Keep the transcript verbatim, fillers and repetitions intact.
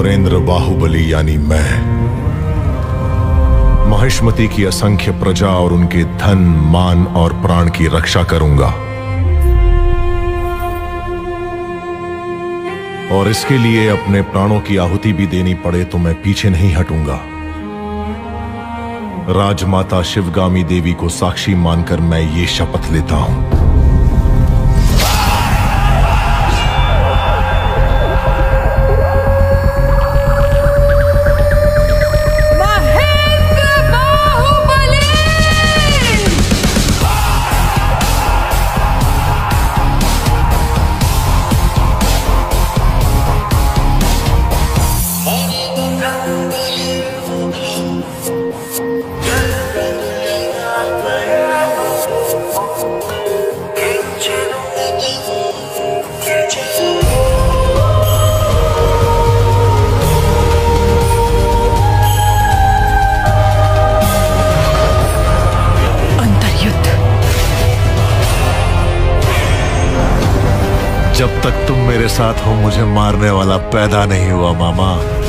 अमरेंद्र बाहुबली यानी मैं महिष्मति की असंख्य प्रजा और उनके धन, मान और प्राण की रक्षा करूंगा। और इसके लिए अपने प्राणों की आहुति भी देनी पड़े तो मैं पीछे नहीं हटूंगा। राजमाता शिवगामी देवी को साक्षी मानकर मैं ये शपथ लेता हूं। जब तक तुम मेरे साथ हो मुझे मारने वाला पैदा नहीं हुआ मामा।